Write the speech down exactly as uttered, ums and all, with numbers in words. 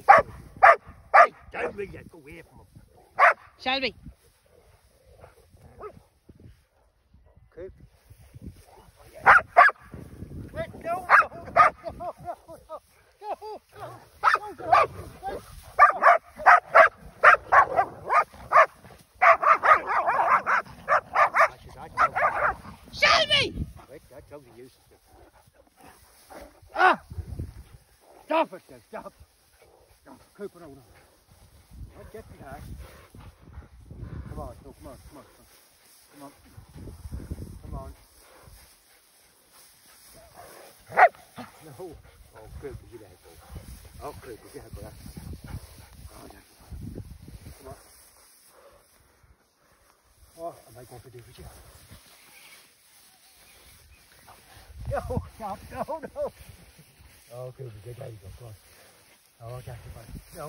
Hey, don't really go away from him. Shelby. Coop. Wait, no, no, no, no, no, no, no. Shelby! Wait, that's totally useless. Ah! Stop it, then, stop. Stop, Coop it over. Don't get me that. Come on, no, come on, come on, come on. Come on. No. Oh, Coop, you let go. Oh, Coop, you let go. Oh, that's fine. Come on. Oh, am I going to do with you? No, stop, no, no. Oh, Coop, you let go, come on. Oh, that's fine. No.